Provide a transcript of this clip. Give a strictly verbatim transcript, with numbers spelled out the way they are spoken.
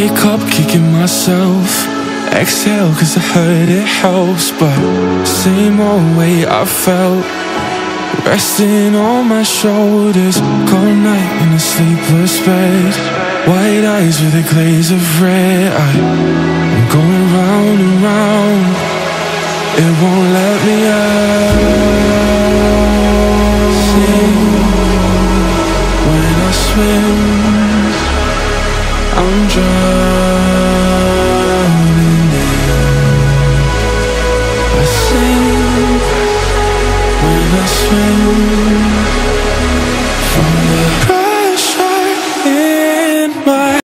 wake up kicking myself, exhale cause I heard it helps. But same old way I felt, resting on my shoulders. Cold night in a sleepless bed, white eyes with a glaze of red. I, I'm going round and round, it won't let me out. Sing when I swim, I'm drowning in. I sing when I swim.